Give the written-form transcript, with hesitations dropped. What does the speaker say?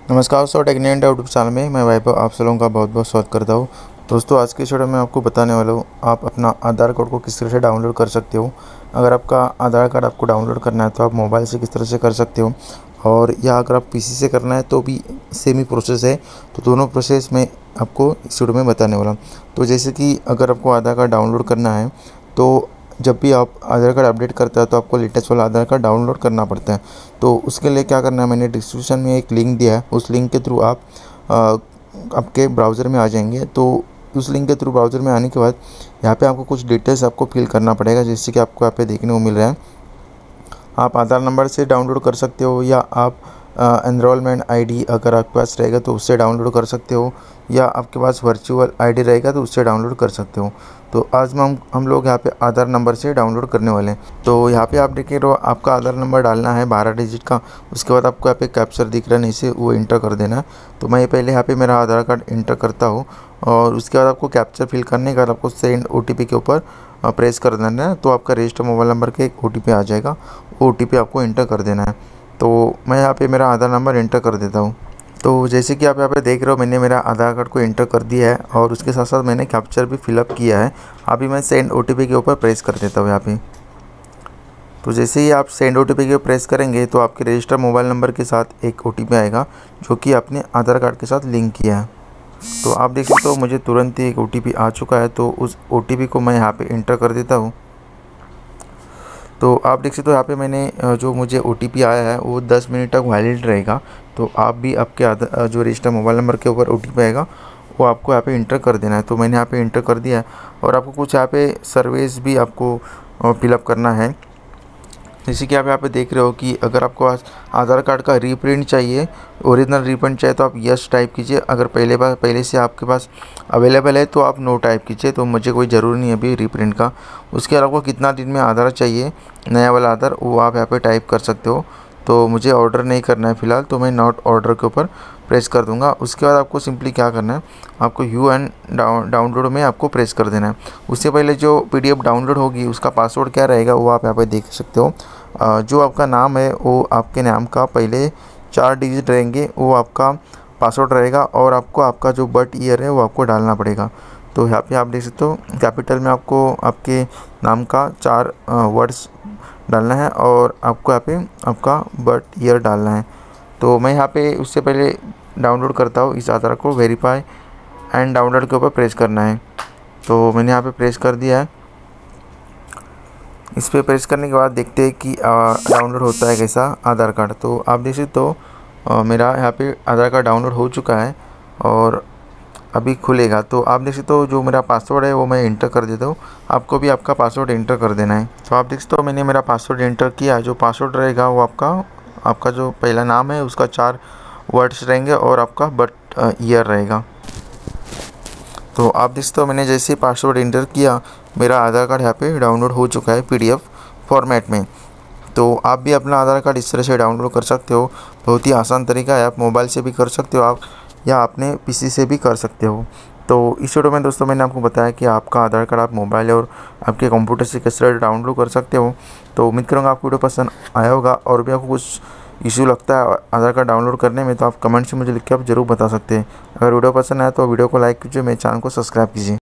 नमस्कार दोस्तों, technical YouTube channel में मैं वैभव आप सभी का बहुत बहुत स्वागत करता हूँ। दोस्तों, आज की वीडियो में आपको बताने वाला हूँ आप अपना आधार कार्ड को किस तरह से डाउनलोड कर सकते हो। अगर आपका आधार कार्ड आपको डाउनलोड करना है तो आप मोबाइल से किस तरह से कर सकते हो, और या अगर आप पीसी से करना है तो भी सेम ही प्रोसेस है। तो दोनों प्रोसेस मैं आपको इस वीडियो में बताने वाला हूँ। तो जैसे कि अगर आपको आधार कार्ड डाउनलोड करना है तो जब भी आप आधार कार्ड अपडेट करता है तो आपको लेटेस्ट वाला आधार कार्ड डाउनलोड करना पड़ता है। तो उसके लिए क्या करना है, मैंने डिस्क्रिप्शन में एक लिंक दिया है, उस लिंक के थ्रू आप आपके ब्राउज़र में आ जाएंगे। तो उस लिंक के थ्रू ब्राउज़र में आने के बाद यहाँ पे आपको कुछ डिटेल्स आपको फिल करना पड़ेगा, जैसे कि आपको यहाँ पे देखने को मिल रहा है। आप आधार नंबर से डाउनलोड कर सकते हो, या आप एनरोलमेंट आईडी अगर आपके पास रहेगा तो उससे डाउनलोड कर सकते हो, या आपके पास वर्चुअल आईडी रहेगा तो उससे डाउनलोड कर सकते हो। तो आज हम लोग यहाँ पे आधार नंबर से डाउनलोड करने वाले हैं। तो यहाँ पे आप देखिए, आपका आधार नंबर डालना है 12 डिजिट का। उसके बाद आपको यहाँ पे कैप्चर दिख रहा है नीचे, वो इंटर कर देना है। तो मैं पहले यहाँ पे मेरा आधार कार्ड इंटर करता हूँ, और उसके बाद आपको कैप्चर फिल करने के बाद आपको सेंड OTP के ऊपर प्रेस कर देना है। तो आपका रजिस्टर मोबाइल नंबर के एक OTP आ जाएगा, वो OTP आपको इंटर कर देना है। तो मैं यहाँ पे मेरा आधार नंबर इंटर कर देता हूँ। तो जैसे कि आप यहाँ पे देख रहे हो, मैंने मेरा आधार कार्ड को इंटर कर दिया है, और उसके साथ साथ मैंने कैप्चर भी फिलअप किया है। अभी मैं सेंड OTP के ऊपर प्रेस कर देता हूँ यहाँ पे। तो जैसे ही आप सेंड OTP के ऊपर प्रेस करेंगे तो आपके रजिस्टर मोबाइल नंबर के साथ एक OTP आएगा, जो कि आपने आधार कार्ड के साथ लिंक किया है। तो आप देख सकते हो मुझे तुरंत ही एक OTP आ चुका है। तो उस OTP को मैं यहाँ पे इंटर कर देता हूँ। तो आप देख सकते हो यहाँ पे मैंने जो मुझे OTP आया है वो 10 मिनट तक वैलिड रहेगा। तो आप भी आपके जो रजिस्टर मोबाइल नंबर के ऊपर OTP आएगा वो आपको यहाँ पे इंटर कर देना है। तो मैंने यहाँ पे इंटर कर दिया है, और आपको कुछ यहाँ पे सर्विस भी आपको फिलअप करना है। जैसे कि आप यहाँ पे देख रहे हो कि अगर आपको आधार कार्ड का रीप्रिंट चाहिए, ओरिजिनल रीप्रिंट चाहिए, तो आप यस टाइप कीजिए। अगर पहले से आपके पास अवेलेबल है तो आप नो टाइप कीजिए। तो मुझे कोई ज़रूरी नहीं है अभी रीप्रिंट का। उसके बाद आपको कितना दिन में आधार चाहिए, नया वाला आधार, वो आप यहाँ पे टाइप कर सकते हो। तो मुझे ऑर्डर नहीं करना है फ़िलहाल, तो मैं नॉट ऑर्डर के ऊपर प्रेस कर दूंगा। उसके बाद आपको सिंपली क्या करना है, आपको UN डाउनलोड में आपको प्रेस कर देना है। उससे पहले जो PDF डाउनलोड होगी उसका पासवर्ड क्या रहेगा वो आप यहाँ पे देख सकते हो। जो आपका नाम है वो आपके नाम का पहले 4 डिजिट रहेंगे, वो आपका पासवर्ड रहेगा, और आपको आपका जो बर्थ ईयर है वो आपको डालना पड़ेगा। तो यहाँ पे आप देख सकते हो कैपिटल में आपको आपके नाम का 4 वर्ड्स डालना है, और आपको यहाँ पे आपका बर्थ ईयर डालना है। तो मैं यहाँ पे उससे पहले डाउनलोड करता हूँ इस आधार को, वेरीफाई एंड डाउनलोड के ऊपर प्रेस करना है। तो मैंने यहाँ पे प्रेस कर दिया है। इस पर प्रेस करने के बाद देखते हैं कि डाउनलोड होता है कैसा आधार कार्ड। तो आप देख सकते हो मेरा यहाँ पे आधार कार्ड डाउनलोड हो चुका है, और अभी खुलेगा। तो आप देख सकते हो जो मेरा पासवर्ड है वो मैं इंटर कर देता हूँ। आपको भी आपका पासवर्ड इंटर कर देना है। तो आप देख सकते हो मैंने मेरा पासवर्ड इंटर किया है। जो पासवर्ड रहेगा वो आपका जो पहला नाम है उसका 4 वर्ड्स रहेंगे, और आपका बर्थ ईयर रहेगा। तो आप देख सकते हो मैंने जैसे पासवर्ड इंटर किया, मेरा आधार कार्ड यहाँ पे डाउनलोड हो चुका है PDF फॉर्मेट में। तो आप भी अपना आधार कार्ड इस तरह से डाउनलोड कर सकते हो। बहुत ही आसान तरीका है, आप मोबाइल से भी कर सकते हो आप, या अपने PC से भी कर सकते हो। तो इस वीडियो में दोस्तों मैंने आपको बताया कि आपका आधार कार्ड आप मोबाइल और आपके कंप्यूटर से किस तरह डाउनलोड कर सकते हो। तो उम्मीद करूँगा आपको वीडियो पसंद आया होगा, और भी आपको कुछ इशू लगता है आधार कार्ड डाउनलोड करने में तो आप कमेंट से मुझे लिख के आप ज़रूर बता सकते हैं। अगर वीडियो पसंद आए तो वीडियो को लाइक कीजिए, मेरे चैनल को सब्सक्राइब कीजिए।